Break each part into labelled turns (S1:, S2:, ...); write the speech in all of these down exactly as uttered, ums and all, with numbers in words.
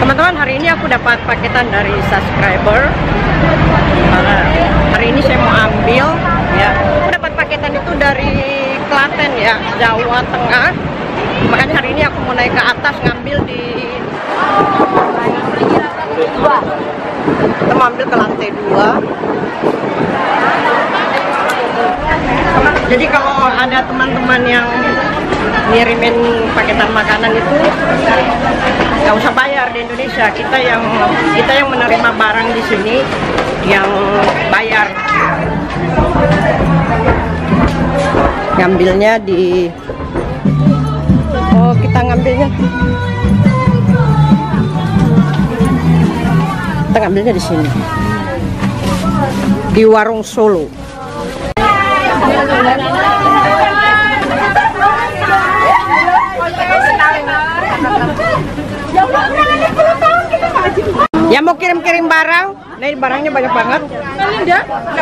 S1: Teman-teman, hari ini aku dapat paketan dari subscriber. Nah, hari ini saya mau ambil ya. Aku dapat paketan itu dari Klaten ya, Jawa Tengah. Makanya hari ini aku mau naik ke atas ngambil di kita mau ambil ke lantai dua. Jadi kalau ada teman-teman yang ngirimin paketan makanan itu nggak usah bayar di Indonesia. Kita yang kita yang menerima barang di sini yang bayar. Ngambilnya di oh kita ngambilnya kita ngambilnya di sini di warung Solo. Ya mau kirim-kirim barang, nah barangnya banyak banget. Melinda,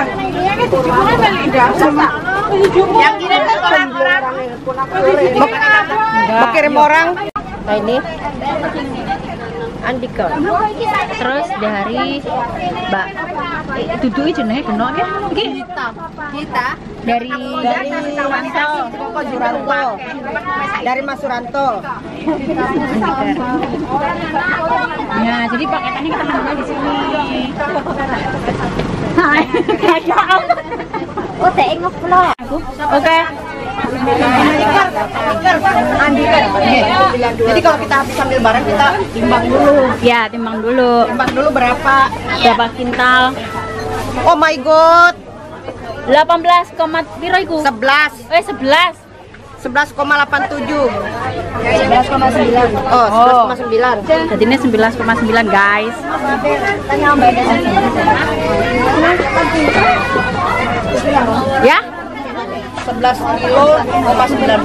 S1: yang kirim kan orang-orang. Mau, mau kirim orang. Nah ini Andika.
S2: Terus dari Mbak Dudu jenenge genok ya?
S3: Kita. Kita
S2: Dari
S1: Dari Koko Juranto. Dari Mas Suranto.
S2: Nah, jadi paketannya kita ambil di sini.
S3: oh teh ngevlog.
S2: Oke.
S1: Jadi kalau kita habis ambil barang kita timbang dulu.
S2: Ya, timbang dulu.
S1: Timbang dulu berapa?
S2: Berapa kintal?
S1: Oh my god.
S2: delapan belas, piro iku?
S1: sebelas.
S2: Eh, sebelas.
S1: sebelas koma delapan tujuh.
S3: sebelas koma sembilan.
S1: Oh, sebelas koma sembilan.
S2: Jadi ini sebelas koma sembilan, guys.
S3: Tanya Mbak Desa.
S2: Ya?
S1: sebelas kilo koma sembilan.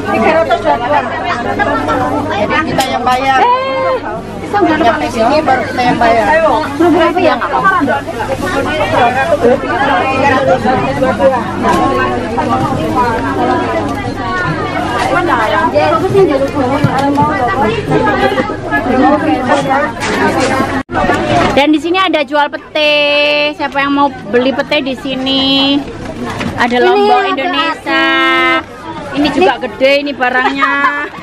S1: Jadi kita yang bayar. Sampai sini baru kita yang bayar.
S3: Berapa ya nggak apa-apa?
S2: Dan di sini ada jual pete. Siapa yang mau beli pete di sini? Ada lombok Indonesia. Ini juga gede ini barangnya.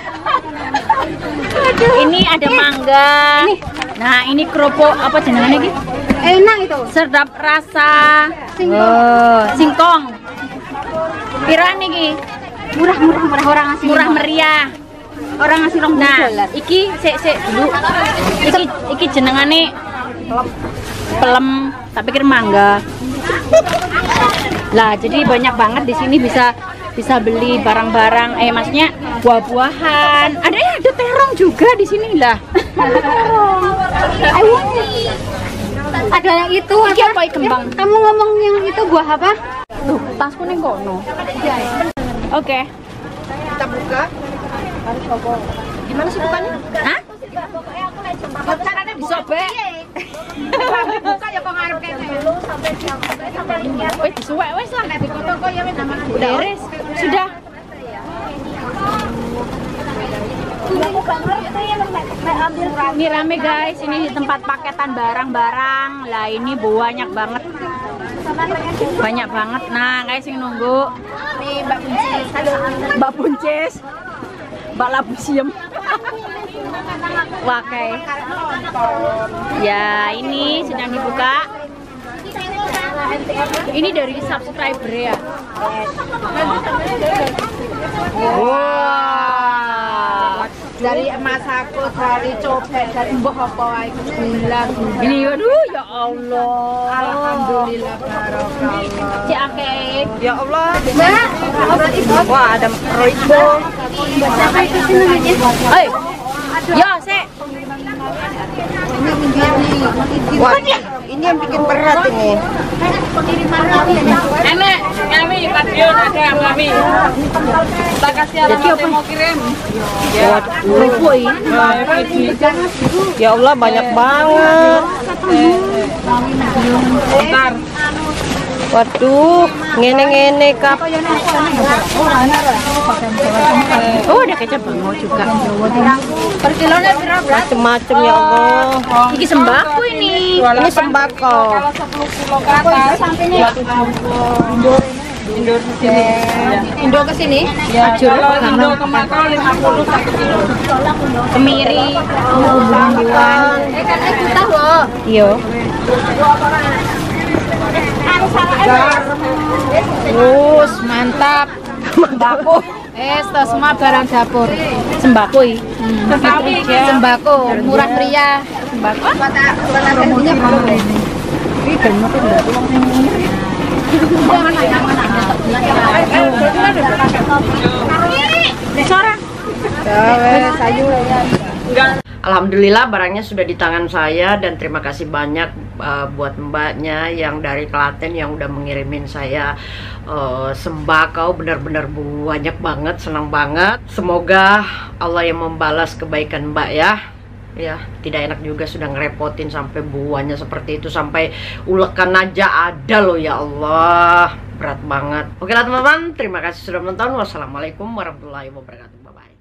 S2: Ini ada mangga. Nah, ini kerupuk apa jenengannya iki?
S3: Enak itu.
S2: Sedap rasa. Oh, singkong. Piraan iki?
S3: Murah murah murah orang ngasih.
S2: Murah meriah.
S3: Orang ngasih rong
S2: Nah,
S3: dolar.
S2: iki sik sik dulu. Iki iki jenengane pelem, tapi kira mangga. Lah, jadi banyak banget di sini bisa bisa beli barang-barang, eh maksudnya buah-buahan. Ada ya, ada terong juga di sini lah.
S3: Ada yang itu
S2: Iki apa iki kembang?
S3: Kamu ngomong yang itu buah apa?
S2: Tuh, tasku ning kono. Oke.
S1: Kita buka. Gimana sih bukanya?
S2: Hah?
S3: Caranya
S2: Bisa be.
S3: buka ya pengarep kene dulu sampai siang sampai lihat.
S2: Wes disuwek wes lah.
S3: Di toko ya wis nama.
S2: Udah beres. Sudah. Ini rame guys, ini di tempat paketan barang-barang. Lah ini banyak banget. Banyak banget. Nah, guys yang nunggu.
S3: Nih Mbak Buncis. Halo.
S2: Mbak Buncis. Mbak Labusiem. Wah, kayak. Ya, ini sedang dibuka. Ini dari subscriber ya. Wow.
S3: Dari emas aku, dari copet, dari mbah apa wae bilang.
S2: Ini waduh ya Allah.
S3: Alhamdulillah barokah.
S2: Si Ake.
S1: Ya Allah.
S3: Mbak,
S1: Wah, ada roibo.
S3: siapa itu sih namanya?
S2: Eh. Ya, Sek.
S1: Wah, ini yang bikin berat ini.
S4: Enak, kami Madiun ada kami. Kita kasih alamat yang mau kirim.
S1: Ya,
S2: Kerupuk ini.
S1: ya Allah banyak banget.
S4: Bentar.
S1: Waduh, ngene-ngene kap.
S2: Oh, ada kecap bangau juga.
S3: Per kilone berapa?
S1: Macem-macem ya Allah.
S2: Ini sembako ini.
S1: Ini sembako.
S4: Kalau sepuluh kilo ke atas dua tujuh Indo sini.
S3: Indo ke sini.
S4: Ya, kalau Indo ke Makau lima puluh satu kilo.
S2: Kemiri.
S3: Eh kan aku tahu.
S2: Iya. Terus mantap. Sembako. Eh, itu semua barang dapur. Sembako i. Hmm. Sembako murah meriah. Sembako.
S1: Alhamdulillah barangnya sudah di tangan saya dan terima kasih banyak uh, buat mbaknya yang dari Klaten yang udah mengirimin saya uh, sembako, benar-benar banyak banget, senang banget. Semoga Allah yang membalas kebaikan mbak ya. Ya, tidak enak juga sudah ngerepotin sampai buahnya seperti itu, sampai ulekan aja ada loh ya Allah. Berat banget. Oke lah teman-teman, terima kasih sudah menonton. Wassalamualaikum warahmatullahi wabarakatuh. Bye bye.